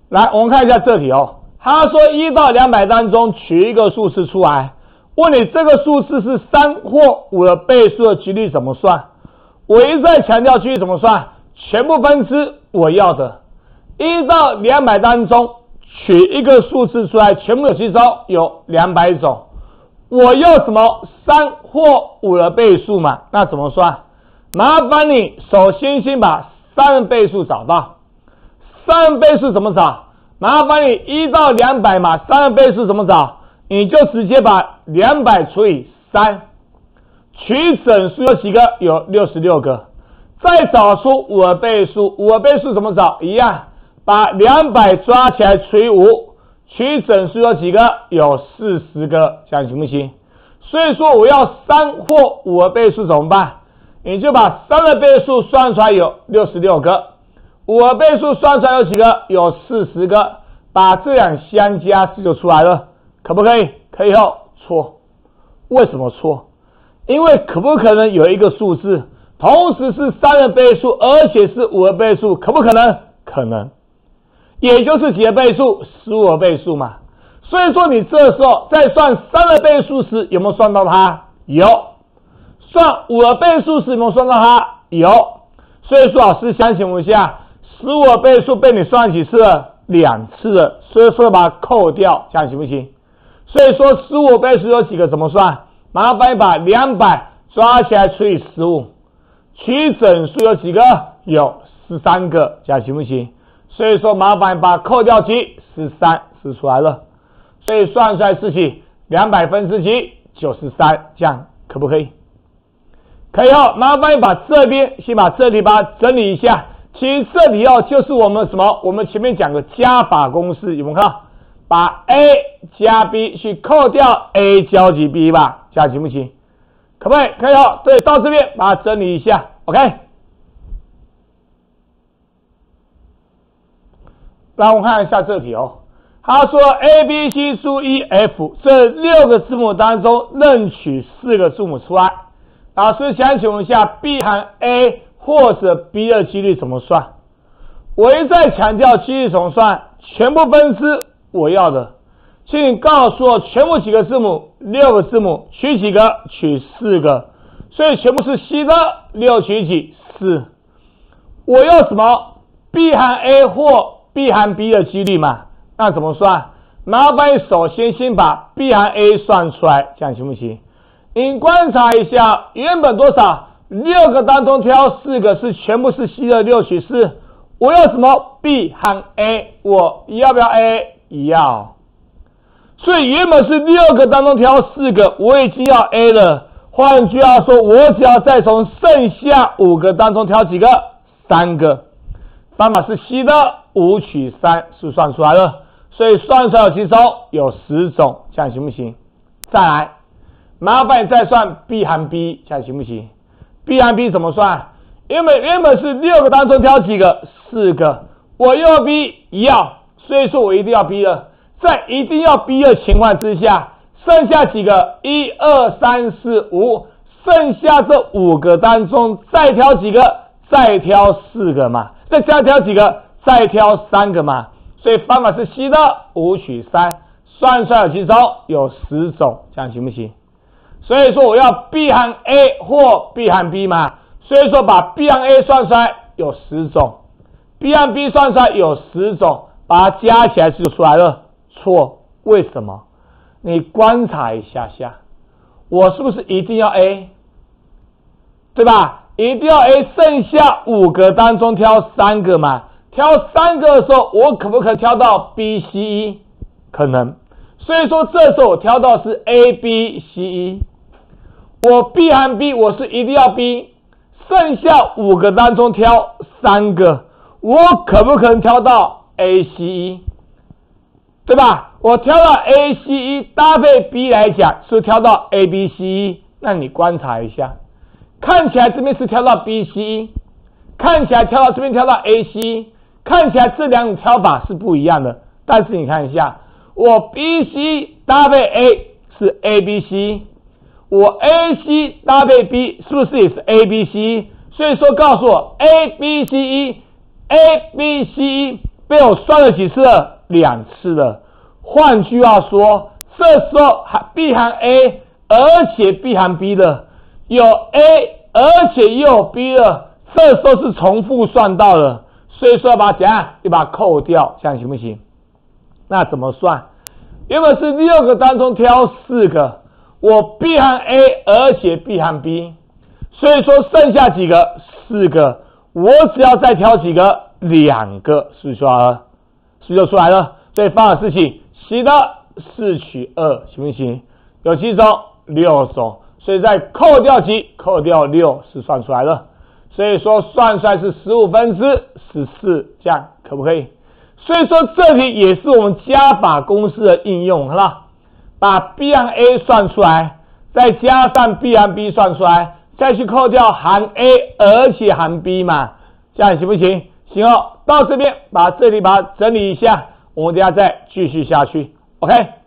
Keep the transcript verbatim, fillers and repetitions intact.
来，我们看一下这题哦。他说一到两百当中取一个数字出来，问你这个数字是三或五的倍数的几率怎么算？我一再强调几率怎么算，全部分之我要的。一到两百当中取一个数字出来，全部的其中有两百种，我要什么三或五的倍数嘛？那怎么算？麻烦你首先先把三的倍数找到。三的倍数怎么找？麻烦你一到两百嘛，三的倍数怎么找？你就直接把两百除以三，取整数有几个？有六十六个。再找出五的倍数，五的倍数怎么找？一样，把两百抓起来除以五，取整数有几个？有四十个，这样行不行？所以说我要三或五的倍数怎么办？你就把三的倍数算出来有六十六个，五的倍数算出来有几个？有四十个，把这两相加就出来了，可不可以？可以哦。错。为什么错？因为可不可能有一个数字同时是三的倍数，而且是五的倍数？可不可能？可能。也就是几的倍数？十五的倍数嘛。所以说你这时候在算三的倍数时，有没有算到它？有。算五的倍数时有没有算到它？有。所以说老师相信我一下，十五的倍数被你算几次了？两次了。所以说把它扣掉，这样行不行？所以说十五倍数有几个？怎么算？麻烦你把两百抓起来除以十五，取整数有几个？有十三个，这样行不行？所以说麻烦你把它扣掉几？十三，是出来了。所以算出来是几？两百分之几？九十三，这样可不可以？可以哦。麻烦你把这边先把这里把它整理一下。其实这里哦就是我们什么？我们前面讲的加法公式，有没有看？把 A 加 B 去扣掉 A 交集 B 吧，这样行不行？可不可以？可以哦。对，到这边把它整理一下 ，OK。来，我们看一下这题哦。他说 A B C D E F 这六个字母当中任取四个字母出来，老师想请问一下 B 和 A 或者 B 的几率怎么算？我一再强调几率怎么算，全部分之我要的，请你告诉我全部几个字母？六个字母，取几个？取四个，所以全部是 C 的，六取几？四。我要什么 ？B 和 A 或 B 和 B 的几率嘛？那怎么算？麻烦你首先先把 B 和 A 算出来，这样行不行？你观察一下，原本多少？六个当中挑四个是全部是 C 的，六取四。我要什么 ？B 和 A， 我要不要 A？ 要。所以原本是六个当中挑四个，我已经要 A 了。换句话说，我只要再从剩下五个当中挑几个？三个。方法是 C 的，五取三，是不是算出来了？所以算出来有几种？有十种，这样行不行？再来，麻烦你再算 B 和 B， 这样行不行 ？B 和 B 怎么算？原本原本是六个当中挑几个？四个，我要 B 要，所以说我一定要 B 了。在一定要 B 的情况之下，剩下几个？一二三四五，剩下这五个当中再挑几个？再挑四个嘛，再加挑几个？再挑三个嘛。所以方法是 C 的，五取三，算出来有几种？有十种，这样行不行？所以说我要 B 和 A 或 B 和 B 嘛，所以说把 B 和 A 算出来有十种 ，B 和 B 算出来有十种，把它加起来就出来了。错，为什么？你观察一下下，我是不是一定要 A？ 对吧？一定要 A， 剩下五个当中挑三个嘛。挑三个的时候，我可不可以挑到 B、C、E？ 可能。所以说这时候我挑到是 A、B、C、E。我 B 和 B 我是一定要 B， 剩下五个当中挑三个，我可不可能挑到 A、C、E？ 对吧？我挑到 A、C、E 搭配 B 来讲，是挑到 A、B、C、E。那你观察一下，看起来这边是挑到 B、C、E， 看起来挑到这边挑到 A、C， 看起来这两种挑法是不一样的。但是你看一下，我 B、C 搭配 A 是 A、B、C， 我 A、C 搭配 B 是不是也是 A、B、C？ 所以说告诉我 A、B、C、E， A、B、C、E 被我算了几次了？两次了。换句话说，这时候还 B 含 A， 而且 B 含 B 的，有 A 而且又有 B 了，这时候是重复算到了，所以说要把它怎样？要把它扣掉，这样行不行？那怎么算？原本是六个当中挑四个，我 B 含 A 而且 B 含 B， 所以说剩下几个？四个，我只要再挑几个？两个，是不是出来了？是不是就出来了？所以方法事情写的四取二，行不行？有几种？六种，所以再扣掉几？扣掉六是算出来了。所以说算出来是十五分之十四，这样可不可以？所以说这题也是我们加法公式的应用，好吧？把 B 含 A 算出来，再加上 B 含 B 算出来，再去扣掉含 A 而且含 B 嘛，这样行不行？行哦，到这边把这里把它整理一下，我们等一下再继续下去 ，OK。